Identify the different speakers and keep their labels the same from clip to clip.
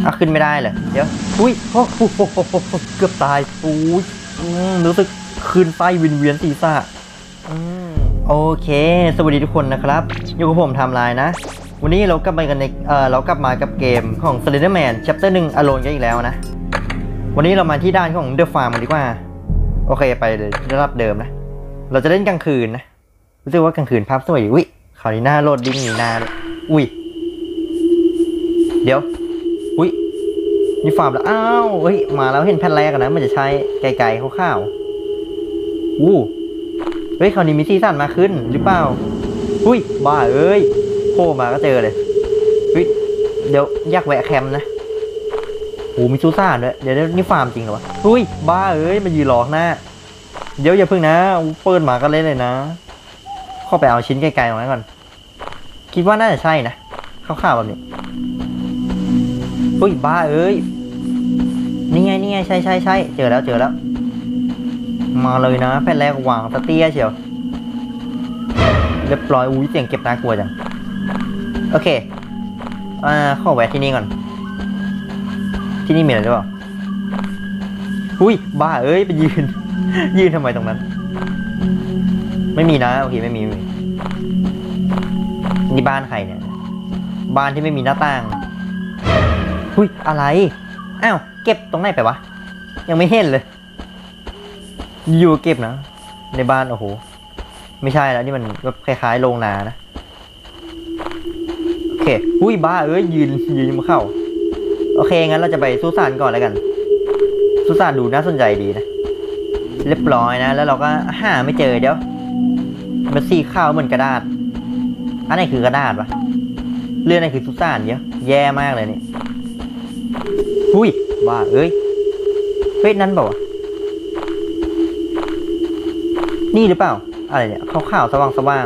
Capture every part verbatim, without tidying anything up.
Speaker 1: อ่ะขึ้นไม่ได้เลยเดี๋ยวอุ้ยโอ้โหเกือบตายอุ้ยรู้สึกคืนไส้วินเวียนศีรษะโอเคสวัสดีทุกคนนะครับอยู่กับผมทำลายนะวันนี้เรากลับมากันในเออเรากลับมากับเกมของ Slenderman Chapter หนึ่ง Alone กันอีกแล้วนะวันนี้เรามาที่ด้านของ The Farm กันดีกว่าโอเคไปเลยระดับเดิมนะเราจะเล่นกลางคืนนะรู้สึกว่ากลางคืนภาพสวยดีอุ้ยคราวนี้หน้าโหลดดิ้งมีหน้าอุ้ยเดี๋ยวอุ้ยมีฟาร์มแล้วอ้าวเฮ้ยมาแล้วเห็นแผ่นแรกนะมันจะใช้ไกลๆข้าวๆอู้เฮ้ยคราวนี้มีซีซั่นมาขึ้นหรือเปล่าอุ้ยบ้าเอ้ยโผล่มาก็เจอเลยเฮ้ยเดี๋ยวอยากแวะแคมป์นะโอ้มีซูซ่าด้วยเดี๋ยวนี่ฟาร์มจริงเหรอวะอุ้ยบ้าเอ้ยมายืนรอหน้าเดี๋ยวอย่าพึ่งนะเปิดมาก็เล่นเลยนะเข้าไปเอาชิ้นไกลๆตรงนั้นก่อนคิดว่าน่าจะใช่นะข้าวๆแบบนี้อุ้ยบ้าเอ้ยนี่ไงนี่ไงใช่ใช่ใช่เจอแล้วเจอแล้วมาเลยนะแผ่นแรกวางสเตียเชียวเรียบร้อยอุ้ยเสียงเก็บน่ากลัวจังโอเคอ่าเข้าแวะที่นี่ก่อนที่นี่มีอะไรหรือเปล่าอุ้ยบ้าเอ้ยไปยืนยืนทำไมตรงนั้นไม่มีนะโอเคไม่มีไม่มีนี่บ้านใครเนี่ยบ้านที่ไม่มีหน้าต่างอุ้ยอะไรอ้าวเก็บตรงไหนไปวะยังไม่เห็นเลยอยู่เก็บนะในบ้านโอ้โหไม่ใช่แล้วนี่มันแบบคล้ายๆโรงนานะโอเคอุ้ยบ้าเอ้ยยืนยืนมาเข้าโอเคงั้นเราจะไปสุสานก่อนแล้วกันสุสานดูน่าสนใจดีนะเรียบร้อยนะแล้วเราก็หาไม่เจอเดี๋ยวมันสีขาวเหมือนกระดาษอันไหนคือกระดาษวะเรื่องไหนคือสุสานเยอะแย่มากเลยนี่อุ้ยบ้าเอ้ยเฮ้ยนั่นเปล่าวะนี่หรือเปล่าอะไรเนี่ยขาวๆสว่าง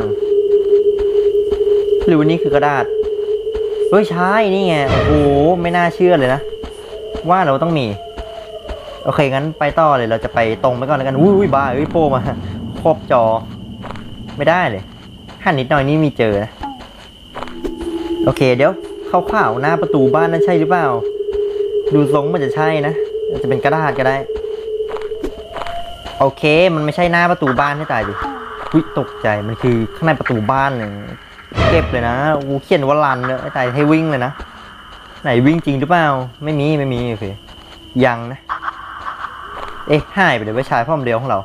Speaker 1: ๆหรือวันนี้คือกระดาษเฮ้ยใช่นี่ไงโอ้โหไม่น่าเชื่อเลยนะว่าเราต้องมีโอเคงั้นไปต่อเลยเราจะไปตรงไปก่อนแล้วกันอุ้ยบ้าเอ้ยโผล่มาครอบจอไม่ได้เลยหันนิดหน่อยนี่มีเจอนะโอเคเดี๋ยวขาวๆหน้าประตูบ้านนั่นใช่หรือเปล่าดูทรงมันจะใช่นะจะเป็นกระดาษก็ได้โอเคมันไม่ใช่หน้าประตูบ้านให้ตายดิวิตกใจมันคือข้างในประตูบ้านเลยเก็บเลยนะกูเขียนว่าลันเลยไอ้ตายให้วิ่งเลยนะไหนวิ่งจริงหรือเปล่าไม่มีไม่มีโอเคยังนะเอ๊ะหายไปเลยไว้ชายพ่อมเดียวของเรา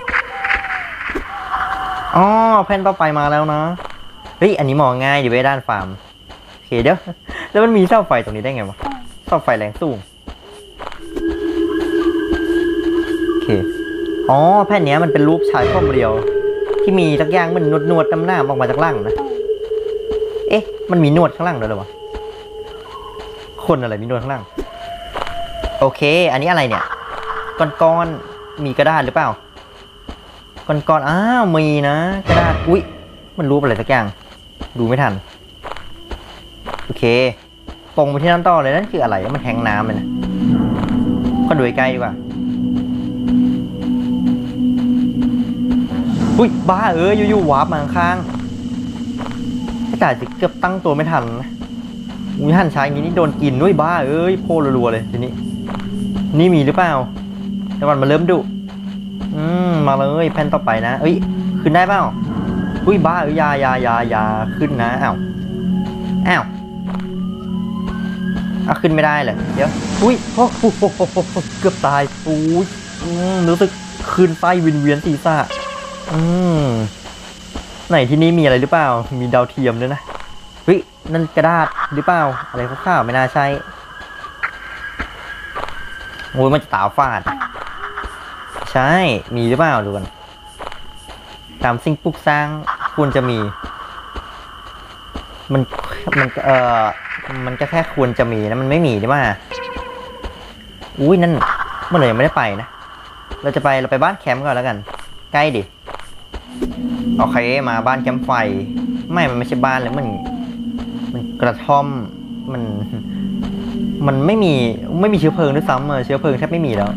Speaker 1: อ๋อแผ่นต่อไปมาแล้วนะเฮ้ยอันนี้มองง่ายอยู่ไว้ด้านฟาร์มโอเคเดี๋ยวแล้วมันมีเสาไฟตรงนี้ได้ไงวะเสาไฟแรงสูงโอเคอ๋อแผ่นนี้มันเป็นรูปชายพ่อมเดียวที่มีสักอย่างมันนวดนวดน้ำหน้าออกมาจากล่างนะเอ๊ะมันมีนวดข้างล่างด้วยหรอวะคนอะไรมีนวดข้างล่างโอเคอันนี้อะไรเนี่ยก้อนๆมีกระดาษหรือเปล่าก้อนๆอ้าวมีนะกระดาษอุ๊ยมันรูปอะไรสักอย่างดูไม่ทันโอเคตรงไปที่นั่นต่อเลยนั่นคืออะไรมันแทงน้ำเลยนะก็ดูใกล้ดีกว่าอุ้ยบ้าเอ้ยอยู่ๆวาร์ปมาข้างๆให้จ่ายจะเกือบตั้งตัวไม่ทันนะอุ้ยหันชายอย่างนี้นี่โดนกินด้วยบ้าเอ้ยโพลรัวๆเลยทีนี้นี่มีหรือเปล่าแต่วันมันเริ่มดุอืมมาเลยแผ่นต่อไปนะเอ้ยขึ้นได้เปล่าอุ้ยบ้าเอ้ยยายายายาขึ้นนะอ้าวอ้าวอ่ะขึ้นไม่ได้เลยเดี๋ยวอุ้ยโอ้โหเกือบตายอุ้ยรู้สึกคืนไส้วินเวียนศีรษะอืมไหนที่นี่มีอะไรหรือเปล่ามีดาวเทียมด้วยนะเฮ้ยนั่นกระดาษหรือเปล่าอะไรข้าวๆไม่น่าใช่โอ้ยมันจะตาฟาดใช่มีหรือเปล่าดูกันตามสิ่งปลูกสร้างควรจะมีมันมันเออมันก็แค่ควรจะมีนะมันไม่มีใช่ไหมอุ้ยนั่นเมื่อไหร่ยังไม่ได้ไปนะเราจะไปเราไปบ้านแคมป์ก่อนแล้วกันใกล้ดิโอเคมาบ้านแคมป์ไฟไม่มันไม่ใช่บ้านเลยมันมันกระท่อมมันมันไม่มีไม่มีเชื้อเพลิงด้วยซ้ำเชื้อเพลิงแทบไม่มีแล้ว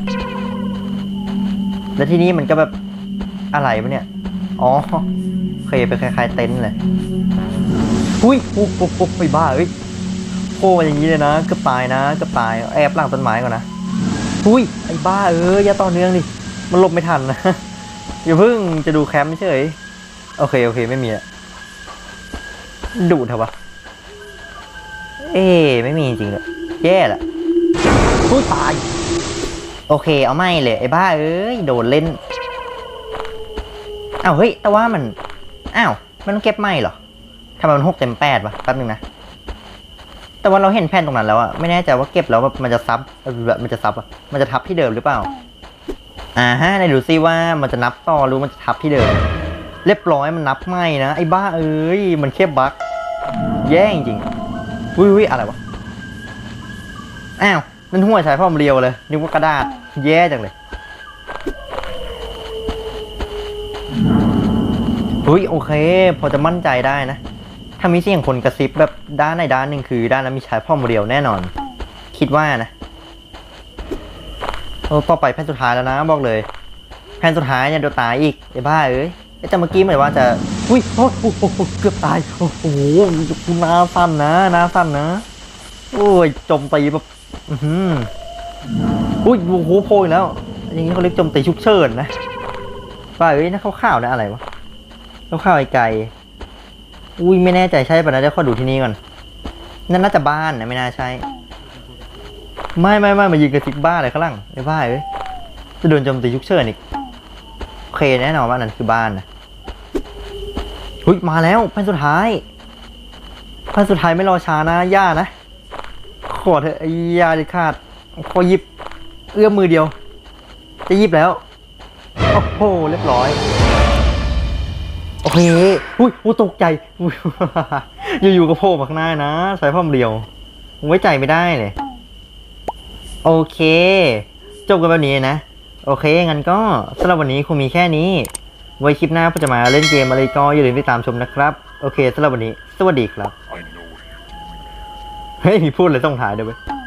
Speaker 1: แล้วที่นี้มันก็แบบอะไรวะเนี่ยอ๋อเคยไปคล้ายๆเต็นท์เลยอุ้ยโอ้โหไปบ้าเอ้ยโผล่มาอย่างนี้เลยนะเกือบตายนะเกือบตายแอบหลังต้นไม้ก่อนนะอุ้ยไอ้บ้าเอออย่าต่อเนื่องดิมันหลบไม่ทันนะอย่าเพิ่งจะดูแคมป์เฉยโอเคโอเคไม่มีอะดูเถอะวะเอ๊ไม่มีจริงเลยแย่ละอุ้ยตายโอเคเอาไม่เลยไอ้บ้าเอ้ยโดนเล่นอ้าวเฮ้ยแต่ว่ามันอ้าวมันต้องเก็บไม่เหรอทำไมมันหกเต็มแปดวะแป๊บนึงนะแต่ว่าเราเห็นแผ่นตรงนั้นแล้วอะไม่แน่ใจว่าเก็บแล้วมันจะซับแบบมันจะซับอะมันจะทับที่เดิมหรือเปล่าอ่าฮะในดูซิว่ามันจะนับต่อหรือมันจะทับที่เดิมเรียบร้อยมันนับไม่นะไอ้บ้าเอ้ยมันแค่บั๊กแย่จริงๆวิวอะไรวะอ้าวนั่นหัวใช้พ่อมเรียวเลยนึกว่ากระดาษแย่จังเลยเฮ้ยโอเคพอจะมั่นใจได้นะถ้ามีเสียงคนกระซิบแบบด้านในด้านหนึ่งคือด้านนั้นมีใช้พ่อมเรียวแน่นอนคิดว่านะโอ้ต่อไปแผ่นสุดท้ายแล้วนะบอกเลยแผ่นสุดท้ายเนี่ยโดนตายอีกไอ้บ้าเอ้ยแต่เมื่อกี้เหมือนว่าจะอุ้ยโอ้โหเกือบตายโอ้โหน้าสั้นนะน้าสั้นนะโอ้ยจมตีแบบอือหืออุ้ยโอ้โหโผล่แล้วอย่างนี้เขาเรียกจมตีชุกเฉินนะบ้าเอ้ยนั่นข้าวๆนะอะไรวะข้าวๆไอ้ไก่อุ้ยไม่แน่ใจใช่ป่ะนะเดี๋ยวขอดูที่นี่ก่อนนั่นน่าจะบ้านนะไม่น่าใช่ไม่ไม่ไม่มายิงกระติกบ้าอะไรข้างล่างไอ้บ้าเอ้ยจะโดนโจมตีชุกเฉินอีกโอเคแน่นอนว่านั่นคือบ้านนะหุ้ยมาแล้วพันสุดท้ายพันสุดท้ายไม่รอช้านะย่านะขอเถอะไอ้ยาเด็ดขาดขอหยิบเอื้อมมือเดียวจะหยิบแล้วโอ้โหเรียบร้อยโอเคอุ้ยอุ้ยตกใจอยู่ๆก็โผล่มาข้างหน้านะใช้พ่อมเรียวไว้ใจไม่ได้เลยโอเคจบกันแบบนี้นะโอเคงั้นก็สำหรับวันนี้คงมีแค่นี้ไว้คลิปหน้าผมจะมาเล่นเกมอะไรก็อย่าลืมติดตามชมนะครับโอเคสำหรับวันนี้สวัสดีครับเฮ้ยมีพูดเลยต้องถ่ายด้วยเว้ย